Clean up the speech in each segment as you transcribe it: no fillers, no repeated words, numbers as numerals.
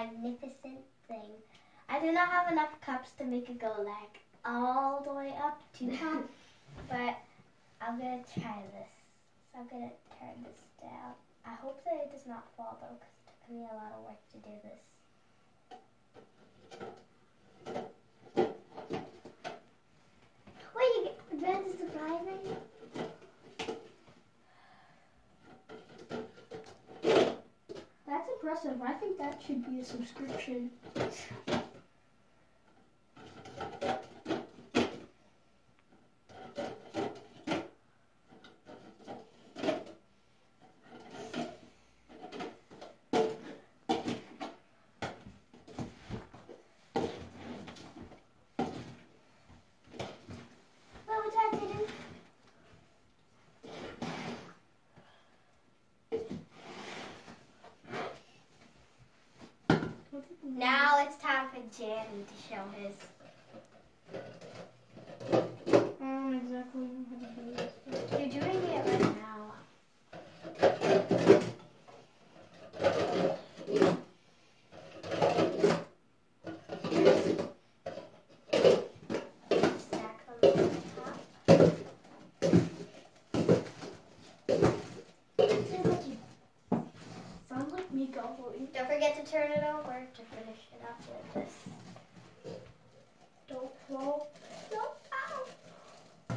magnificent thing. I do not have enough cups to make it go like all the way up to top, but I'm gonna try this. So I'm gonna turn this down. I hope that it does not fall though, because it took me a lot of work to do this. Wait, you get advanced surprising? That's impressive. I think that should be a subscription. What was that, Tatum? Now it's time for Jerry to show his. I don't know exactly how to do this. You're doing it right now. Stack them on the top. Sounds like me gobbling. Don't forget to turn it over to finish it up with this. Don't fall. No, ow.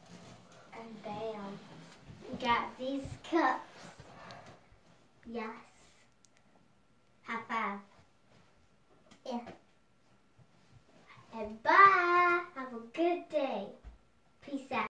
And bam, we got these cups. Yes.